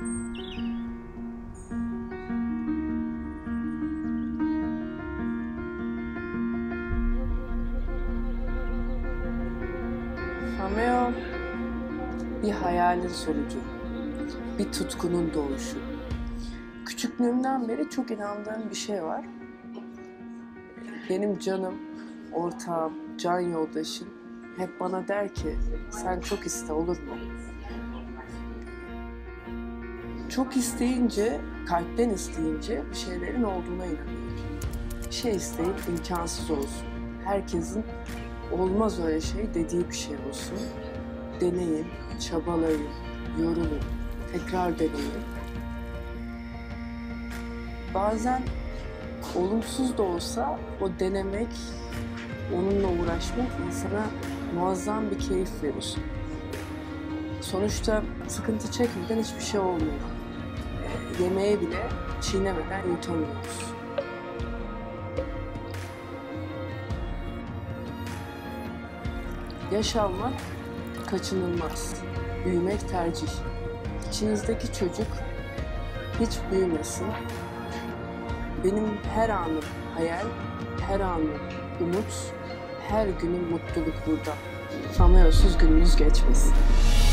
Cameo bir hayalin sonucu, bir tutkunun doğuşu. Küçüklüğümden beri çok inandığım bir şey var. Benim canım, ortağım, can yoldaşım hep bana der ki sen çok iste, olur mu? Çok isteyince, kalpten isteyince bir şeylerin olduğuna inanıyorum. Bir şey isteyip imkansız olsun. Herkesin olmaz öyle şey dediği bir şey olsun. Deneyin, çabalayın, yorulun, tekrar deneyin. Bazen olumsuz da olsa o denemek, onunla uğraşmak insana muazzam bir keyif verir. Sonuçta sıkıntı çekmeden hiçbir şey olmuyor. Yemeği bile çiğnemeden yutamıyoruz. Yaş almak kaçınılmaz. Büyümek tercih. İçinizdeki çocuk hiç büyümesin. Benim her anım hayal, her anım umut, her günüm mutluluk burada. Cameosuz gününüz geçmesin.